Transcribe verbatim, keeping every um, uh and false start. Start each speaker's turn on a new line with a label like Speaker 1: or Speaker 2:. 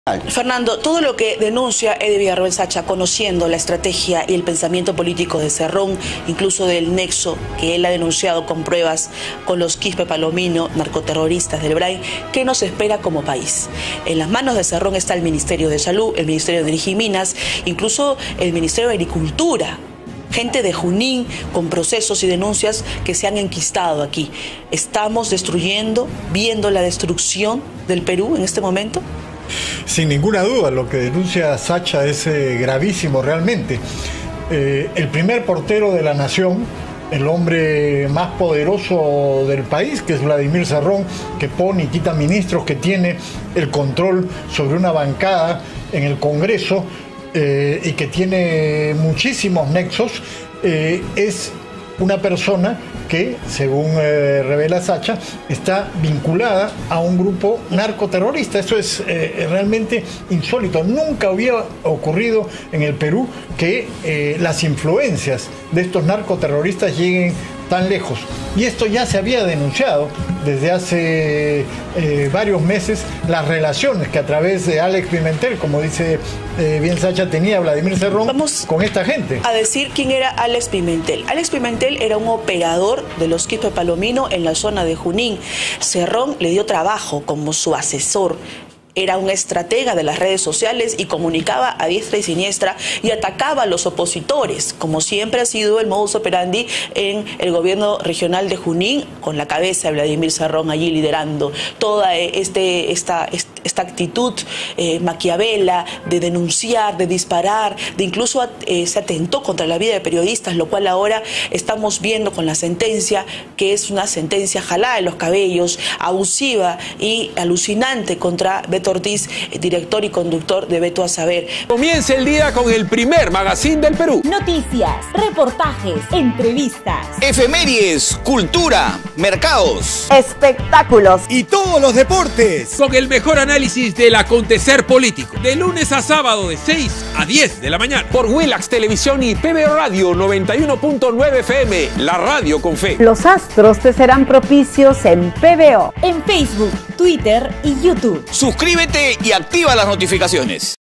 Speaker 1: Fernando, todo lo que denuncia Eddie Villarroel Sacha, conociendo la estrategia y el pensamiento político de Cerrón, incluso del nexo que él ha denunciado con pruebas con los Quispe Palomino, narcoterroristas del Brain, ¿qué nos espera como país? En las manos de Cerrón está el Ministerio de Salud, el Ministerio de Energía y Minas, incluso el Ministerio de Agricultura. Gente de Junín con procesos y denuncias que se han enquistado aquí. ¿Estamos destruyendo, viendo la destrucción del Perú en este momento?
Speaker 2: Sin ninguna duda, lo que denuncia Sacha es eh, gravísimo realmente. Eh, el primer portero de la nación, el hombre más poderoso del país, que es Vladimir Cerrón, que pone y quita ministros, que tiene el control sobre una bancada en el Congreso eh, y que tiene muchísimos nexos, eh, es una persona que, según eh, revela Sacha, está vinculada a un grupo narcoterrorista. Eso es eh, realmente insólito. Nunca había ocurrido en el Perú que eh, las influencias de estos narcoterroristas lleguen tan lejos. Y esto ya se había denunciado desde hace eh, varios meses, las relaciones que a través de Alex Pimentel, como dice eh, bien Sacha, tenía Vladimir Cerrón Vamos con esta gente.
Speaker 1: A decir quién era Alex Pimentel. Alex Pimentel era un operador de los Quispe Palomino en la zona de Junín. Cerrón le dio trabajo como su asesor. Era un estratega de las redes sociales y comunicaba a diestra y siniestra y atacaba a los opositores, como siempre ha sido el modus operandi en el gobierno regional de Junín, con la cabeza de Vladimir Cerrón allí liderando toda este, esta, esta actitud eh, maquiavela de denunciar, de disparar, de incluso eh, se atentó contra la vida de periodistas, lo cual ahora estamos viendo con la sentencia, que es una sentencia jalada de los cabellos, abusiva y alucinante contra Beto Ortiz, director y conductor de Veto a Saber.
Speaker 3: Comienza el día con el primer magazine del Perú.
Speaker 4: Noticias, reportajes, entrevistas,
Speaker 5: efemérides, cultura, mercados,
Speaker 4: espectáculos
Speaker 6: y todos los deportes.
Speaker 3: Con el mejor análisis del acontecer político. De lunes a sábado de seis a diez de la mañana. Por Willax Televisión y P B O Radio noventa y uno punto nueve F M, la radio con fe.
Speaker 4: Los astros te serán propicios en P B O, en Facebook, Twitter y YouTube.
Speaker 5: Suscríbete y activa las notificaciones.